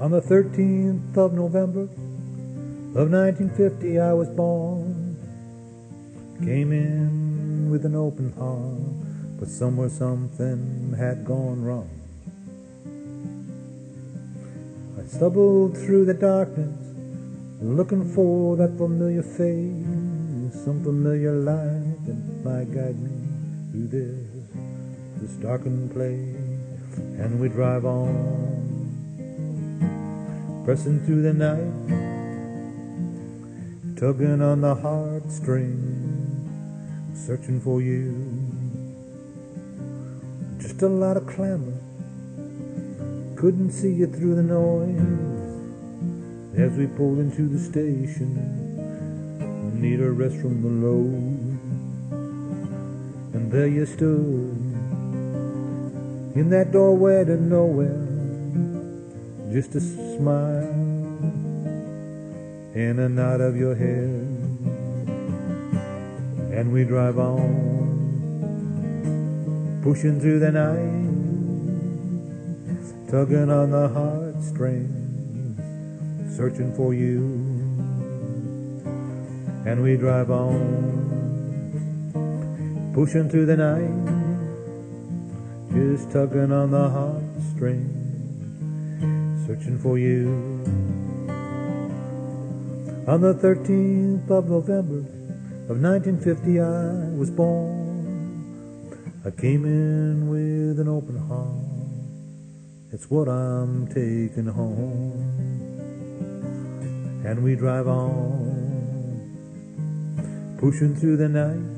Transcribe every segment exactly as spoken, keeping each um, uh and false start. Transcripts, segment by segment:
On the thirteenth of November of nineteen fifty I was born. Came in with an open heart, but somewhere something had gone wrong. I stumbled through the darkness, looking for that familiar face, some familiar light that might guide me through this, this darkened place. And we drive on, pressing through the night, tugging on the heartstrings, searching for you. Just a lot of clamor, couldn't see you through the noise. As we pulled into the station, need a rest from the load. And there you stood, in that doorway to nowhere, just a smile and a nod of your head. And we drive on, pushing through the night, tugging on the heartstrings, searching for you. And we drive on, pushing through the night, just tugging on the heartstrings, searching for you. On the thirteenth of November of nineteen fifty I was born. I came in with an open heart, it's what I'm taking home. And we drive on, pushing through the night,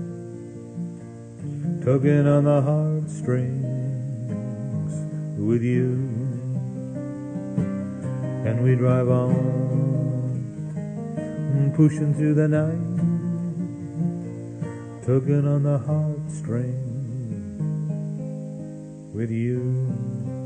tugging on the heartstrings with you. And we drive on, pushing through the night, tugging on the heartstrings with you.